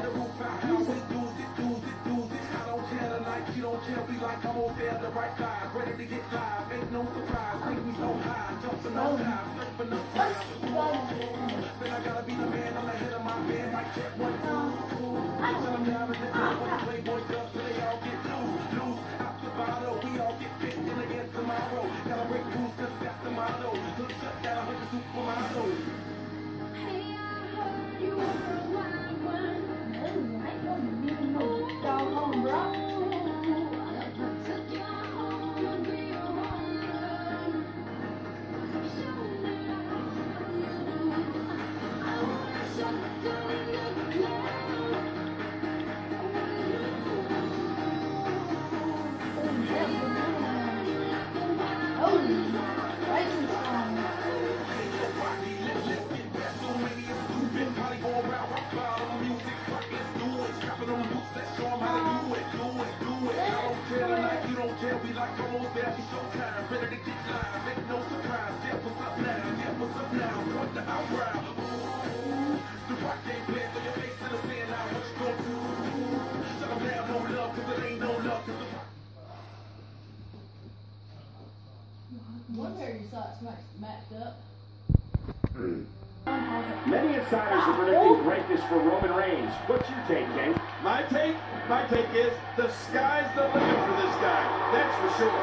Many insiders are predicting greatness for Roman Reigns. What's your take, King? My take is the sky's the limit for this guy. That's for sure.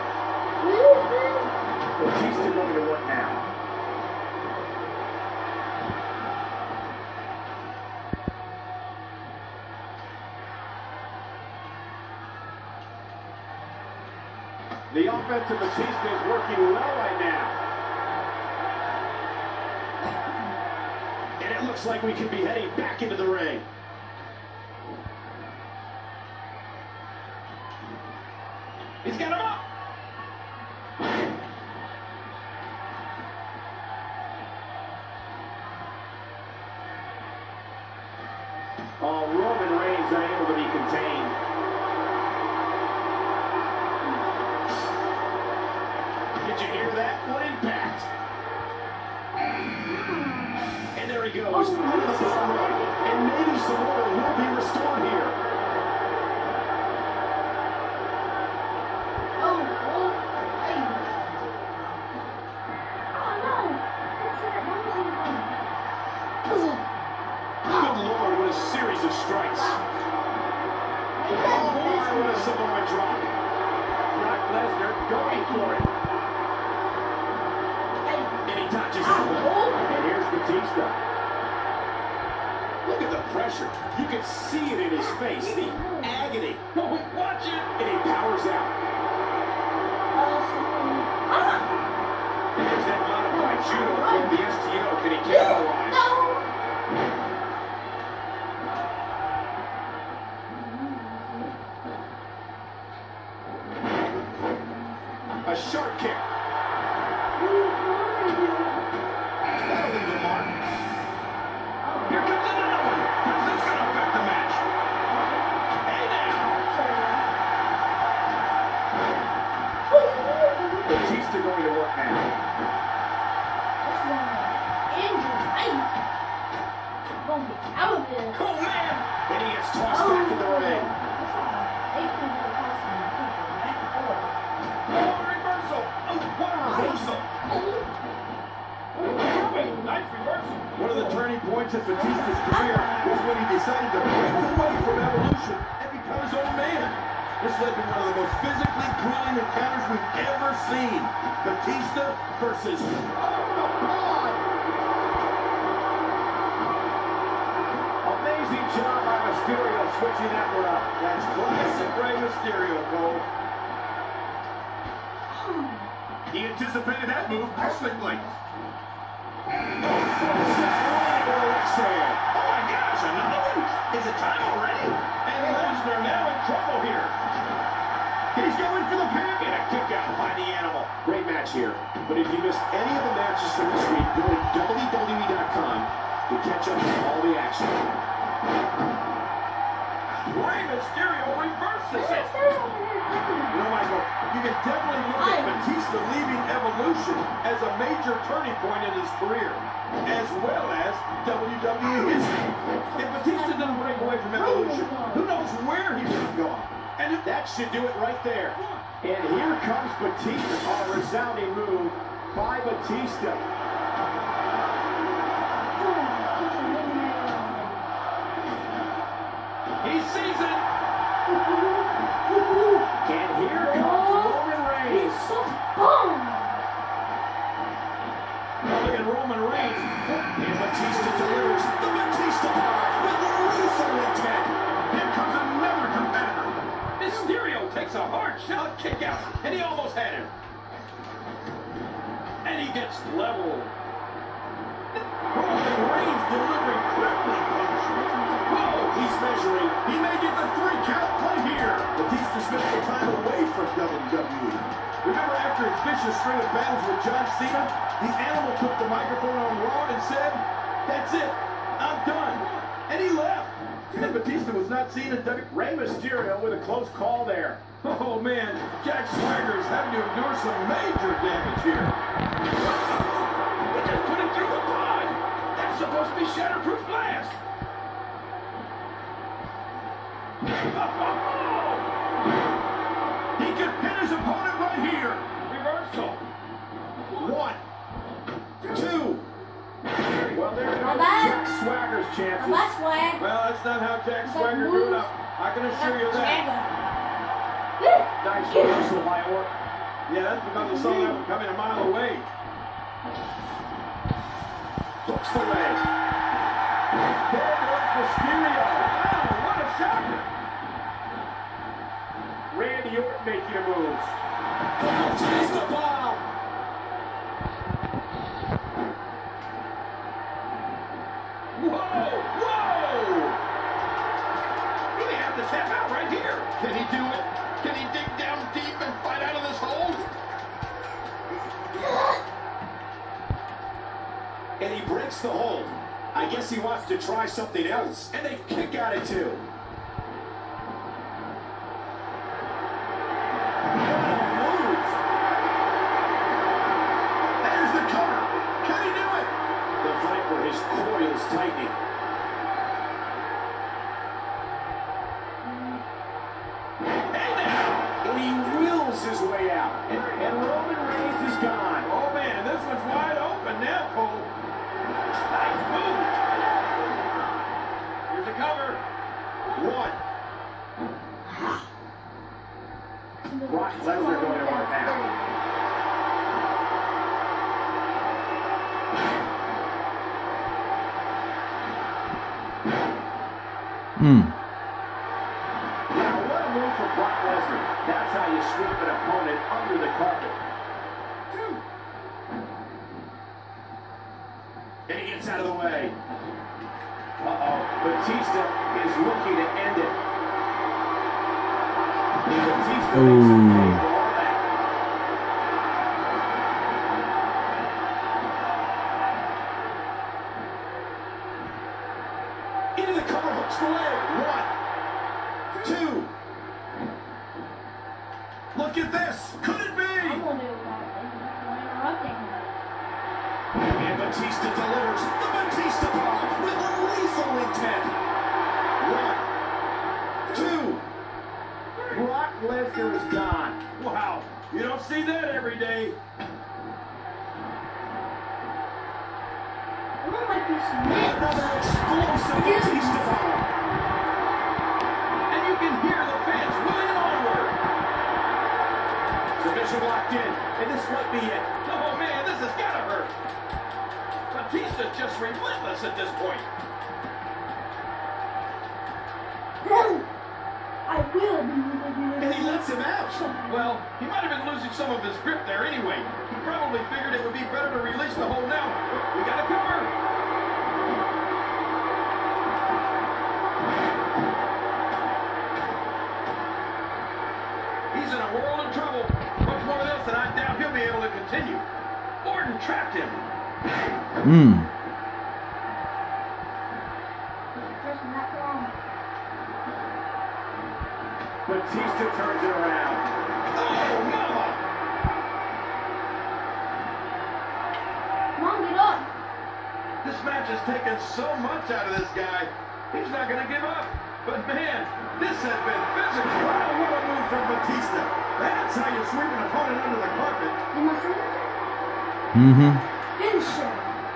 Batista going to work now. The offense of Batista is working well right now. And it looks like we could be heading back into the ring. He's got him up. Oh, Roman Reigns unable to be contained. Did you hear that? What impact? And there he goes. And maybe some order will be restored here. Good Lord, what a series of strikes. Oh, what a Samoan drop. Brock Lesnar going for it. And he touches it. And here's Batista. Look at the pressure. You can see it in his face. The agony. Oh, watch it. And he powers out. There's that modified judo from the STO. Can he capitalize? A sharp kick. That'll leave a mark. Here comes another one. How's this going to affect the match? Hey now. Batista going to work now. Out of this. Oh man! And he gets tossed back in the ring. Reversal! Oh, what a reversal! Nice reversal. One of the turning points of Batista's career was when he decided to break away from Evolution and become his own man. This led to one of the most physically grueling encounters we've ever seen. Batista versus... Amazing job by Mysterio switching that one up. That's classic Rey Mysterio, Cole. He anticipated that move perfectly. Oh my gosh, another one? Is it time already? And Lesnar now in trouble here. He's going for the pin. And a kick out by the animal. Great match here. But if you missed any of the matches from this week, go to WWE.com to catch up on all the action. Rey Mysterio reverses it. You know, Michael, you can definitely look at Batista leaving Evolution as a major turning point in his career, as well as WWE history. If Batista didn't break away from Evolution, who knows where he would have gone? And that should do it right there. And here comes Batista. A resounding move by Batista. He sees it. And here comes Roman Reigns. Look at Roman Reigns. And Batista delivers the Batista bomb with lethal intent. Here comes another competitor. Mysterio takes a hard shot kick out, and he almost had him. And he gets leveled. Roman Reigns delivering crippling punch. Whoa, He's measuring. He may get the 3-count play here. Batista spent some time away from WWE. Remember after his vicious string of battles with John Cena, the Animal took the microphone on Raw and said, "That's it. I'm done." And he left. And Batista was not seen in WWE. Rey Mysterio with a close call there. oh man, Jack Swagger's having to endure some major damage here. He just put him through the pod. That's supposed to be shatterproof glass. He could pin his opponent right here. Reversal. 1, 2. Well, there goes Bye-bye. Jack Swagger's chances. That's why. Well, that's not how Jack Swagger drew it up. I can assure you that. Nice reversal by Orton. Yeah, that's because he saw that one coming a mile away. Hooks the leg. There goes Mysterio. Wow, what a shocker. Randy Orton making a move. Batista bomb. Whoa, whoa. He may have to tap out right here. Can he do it? Can he dig down deep and fight out of this hole? And he breaks the hold. I guess he wants to try something else. And they kick out at 2. There's the cover. Can he do it? The Viper, his coils tightening. And he wills his way out. And Roman Reigns is gone. Oh man, this one's wide open now, Cole. Nice move. Here's a cover. 1. Brock Lesnar going to work now. Now, what a move from Brock Lesnar. That's how you sweep an opponent under the carpet. And he gets out of the way. Batista is looking to end it. Batista makes a play for all that. Into the cover, hooks the leg. 1, 2. Look at this. Could it be? I'm gonna do it interrupting him. And Batista delivers the Batista bomb with lethal intent. 1, 2. Brock Lesnar is gone. Wow, you don't see that every day. I don't like this man. Another explosive Batista bomb. And you can hear the fans willing onward. Submission locked in, and this might be it. Oh man, this has gotta hurt. Batista's just relentless at this point. I will And he lets him out. Well, he might have been losing some of his grip there anyway. He probably figured it would be better to release the hold now. We got a cover. He's in a world of trouble. Much more of this, and I doubt he'll be able to continue. Orton trapped him. This match has taken so much out of this guy. He's not going to give up. But man, this has been physical. Wow, what a move from Batista. That's how you sweep an opponent under the carpet. You must have Mm-hmm. finish him.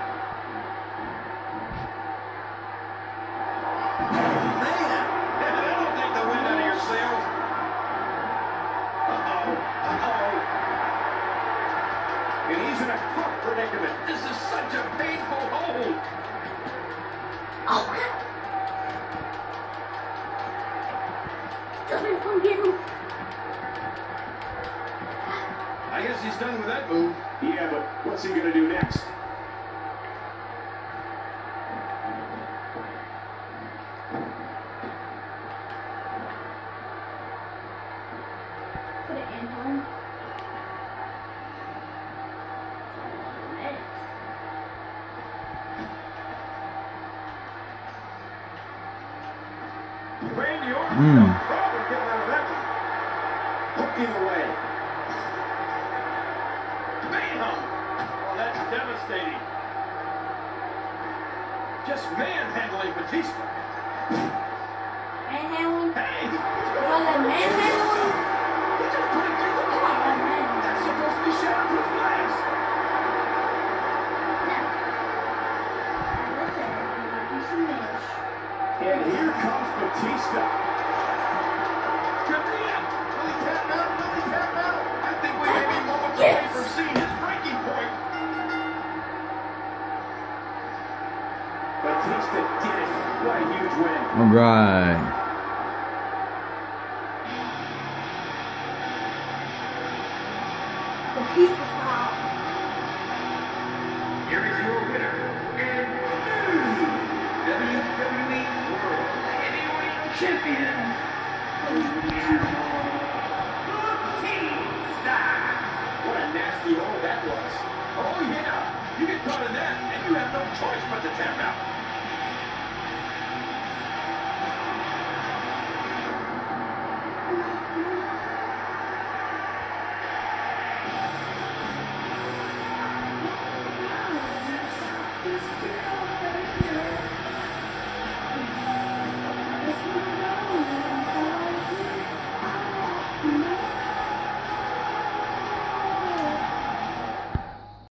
Man, that'll take the wind out of your sails. And he's in a tough predicament. This is such a painful hold. Oh, God. Don't get him. I guess he's done with that move. Yeah, but what's he going to do next? Put it in home. Randy Orton, no problem getting out of that one. Hooking away. Mayhem. Oh, that's devastating. Just manhandling Batista. Manhandling? Hey, Call that manhandling? he just put it through the clock. That's supposed to be shatterproof glass. Listen, do some damage. And here comes Batista. Good for him. Will he tap out? Will he tap out? I think we may be moments away from seeing his breaking point. Batista did it. What a huge win. All right. Batista style. Here is your winner and new WWE World Heavyweight Champion, Batista. What a nasty hold that was. Oh yeah, you get caught in that, and you have no choice but to tap out.